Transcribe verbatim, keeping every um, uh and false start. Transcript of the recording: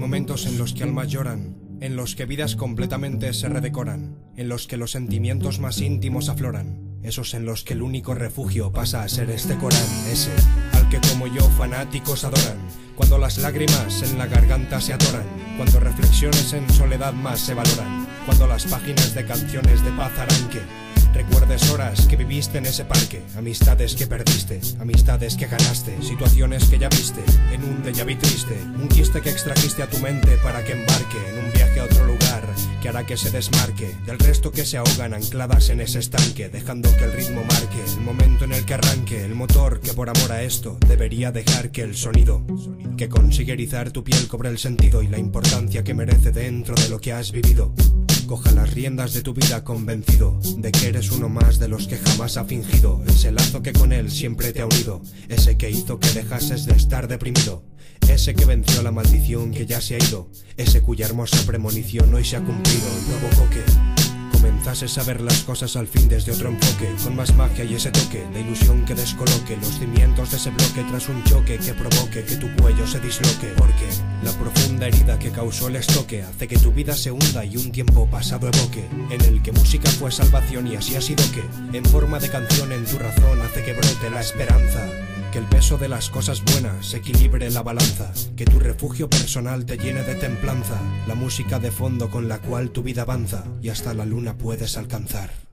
momentos en los que almas lloran, en los que vidas completamente se redecoran, en los que los sentimientos más íntimos afloran, esos en los que el único refugio pasa a ser este Corán, ese al que como yo fanáticos adoran, cuando las lágrimas en la garganta se atoran, cuando reflexiones en soledad más se valoran, cuando las páginas de canciones de paz arranque. Recuerdes horas que viviste en ese parque, amistades que perdiste, amistades que ganaste, situaciones que ya viste, en un déjà vu triste, un quiste que extrajiste a tu mente para que embarque en un viaje a otro lugar que hará que se desmarque del resto que se ahogan ancladas en ese estanque, dejando que el ritmo marque el momento en el que arranque el motor que por amor a esto debería dejar que el sonido que consigue erizar tu piel cobre el sentido y la importancia que merece dentro de lo que has vivido. Coja las riendas de tu vida convencido de que eres uno más de los que jamás ha fingido ese lazo que con él siempre te ha unido, ese que hizo que dejases de estar deprimido, ese que venció la maldición que ya se ha ido, ese cuya hermosa premonición hoy se ha cumplido y provocó que comenzases a ver las cosas al fin desde otro enfoque, con más magia y ese toque de ilusión que descoloque los cimientos de ese bloque tras un choque que provoque que tu cuello se disloque, porque la profunda herida que causó el estoque hace que tu vida se hunda y un tiempo pasado evoque, en el que música fue salvación y así ha sido que, en forma de canción en tu razón hace que brote la esperanza, que el peso de las cosas buenas equilibre la balanza, que tu refugio personal te llene de templanza, la música de fondo con la cual tu vida avanza y hasta la luna puedes alcanzar.